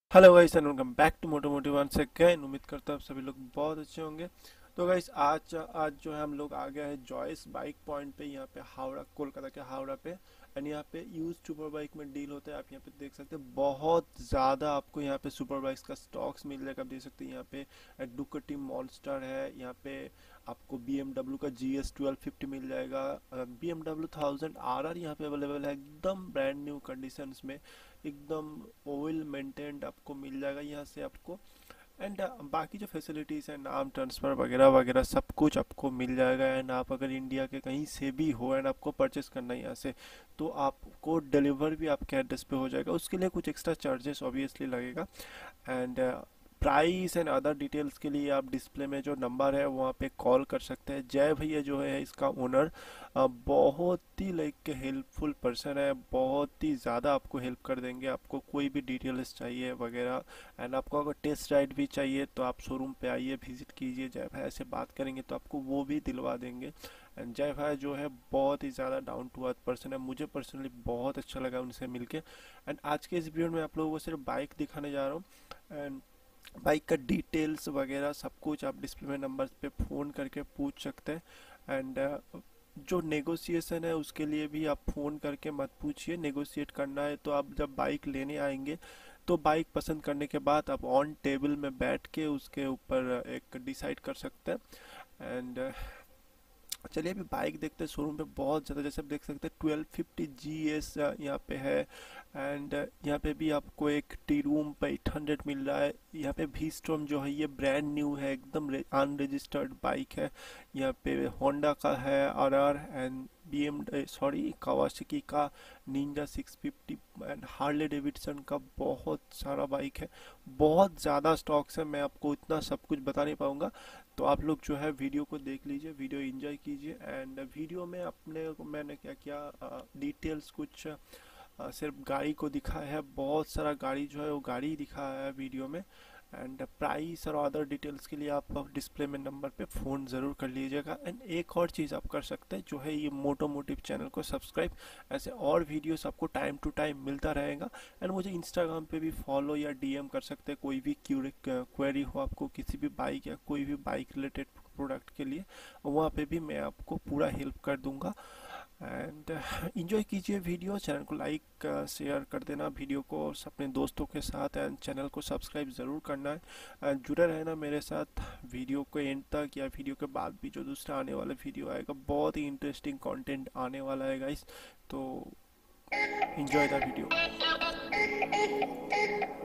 Hello guys and welcome back to Motomotive once again. उम्मीद करता हूँ आप सभी लोग बहुत अच्छे होंगे। तो गाइस आज जो है हम लोग आ गए हैं जॉयस बाइक पॉइंट पे, यहाँ पे हावड़ा, कोलकाता के हावड़ा पे। एंड यहाँ पे यूज सुपर बाइक में डील होता है। आप यहाँ पे देख सकते हैं बहुत ज़्यादा आपको यहाँ पे सुपर बाइक्स का स्टॉक्स मिल जाएगा। आप देख सकते हैं यहाँ पे डुकटी मॉन्स्टर है, यहाँ पे आपको BMW का GS 1250 मिल जाएगा। BMW 1000 RR यहाँ पे अवेलेबल है, एकदम ब्रांड न्यू कंडीशंस में, एकदम ऑयल मेंटेन्ड आपको मिल जाएगा यहाँ से आपको। एंड बाकी जो फैसिलिटीज़ हैं, नाम ट्रांसफ़र वगैरह वगैरह सब कुछ आपको मिल जाएगा। एंड आप अगर इंडिया के कहीं से भी हो एंड आपको परचेस करना है यहाँ से, तो आपको डिलीवर भी आपके एड्रेस पे हो जाएगा। उसके लिए कुछ एक्स्ट्रा चार्जेस ऑब्वियसली लगेगा। And price and other details के लिए आप डिस्प्ले में जो नंबर है वहाँ पे कॉल कर सकते हैं। जय भैया जो है इसका ओनर, बहुत ही लाइक हेल्पफुल पर्सन है, बहुत ही ज़्यादा आपको हेल्प कर देंगे। आपको कोई भी डिटेल्स चाहिए वगैरह, एंड आपको अगर टेस्ट राइड भी चाहिए तो आप शोरूम पे आइए, विजिट कीजिए, जय भाई से बात करेंगे तो आपको वो भी दिलवा देंगे। एंड जय भाई जो है बहुत ही ज़्यादा डाउन टू अर्थ पर्सन है, मुझे पर्सनली बहुत अच्छा लगा उनसे मिलके। एंड आज के इस वीडियो में आप लोगों को सिर्फ बाइक दिखाने जा रहा हूँ। एंड बाइक का डिटेल्स वगैरह सब कुछ आप डिस्प्ले में नंबर्स पे फ़ोन करके पूछ सकते हैं। एंड जो नेगोशिएशन है उसके लिए भी आप फ़ोन करके मत पूछिए। नेगोशिएट करना है तो आप जब बाइक लेने आएंगे तो बाइक पसंद करने के बाद आप ऑन टेबल में बैठ के उसके ऊपर एक डिसाइड कर सकते हैं। एंड चलिए अभी बाइक देखते हैं। शोरूम पे बहुत ज़्यादा, जैसे आप देख सकते हैं 1250 GS यहाँ पे है। एंड यहाँ पे भी आपको एक टी रूम पे 800 मिल रहा है। यहाँ पे वी स्टॉर्म जो है ये ब्रांड न्यू है, एकदम अनरजिस्टर्ड बाइक है। यहाँ पे होंडा का है RR, एंड कावासाकी का निंजा 650, एंड हार्ले डेविडसन का बहुत सारा बाइक है। बहुत ज़्यादा स्टॉक्स है, मैं आपको इतना सब कुछ बता नहीं पाऊँगा। तो आप लोग जो है वीडियो को देख लीजिए, वीडियो एंजॉय कीजिए। एंड वीडियो में मैंने क्या किया, डिटेल्स कुछ सिर्फ गाड़ी को दिखाया है, बहुत सारा गाड़ी जो है वो गाड़ी दिखाया है वीडियो में। एंड प्राइस और अदर डिटेल्स के लिए आप डिस्प्ले में नंबर पे फ़ोन ज़रूर कर लीजिएगा। एंड एक और चीज़ आप कर सकते हैं जो है ये मोटोमोटिव चैनल को सब्सक्राइब, ऐसे और वीडियोस आपको टाइम टू टाइम मिलता रहेगा। एंड मुझे इंस्टाग्राम पे भी फॉलो या DM कर सकते हैं, कोई भी क्वेरी हो आपको किसी भी बाइक या कोई भी बाइक रिलेटेड प्रोडक्ट के लिए, वहाँ पे भी मैं आपको पूरा हेल्प कर दूंगा। एंड इंजॉय कीजिए वीडियो, चैनल को लाइक शेयर कर देना वीडियो को अपने दोस्तों के साथ। एंड चैनल को सब्सक्राइब ज़रूर करना है। एंड जुड़े रहना मेरे साथ वीडियो को एंड तक, या वीडियो के बाद भी जो दूसरा आने वाला वीडियो आएगा, बहुत ही इंटरेस्टिंग कंटेंट आने वाला है गाइस। तो इंजॉय द वीडियो।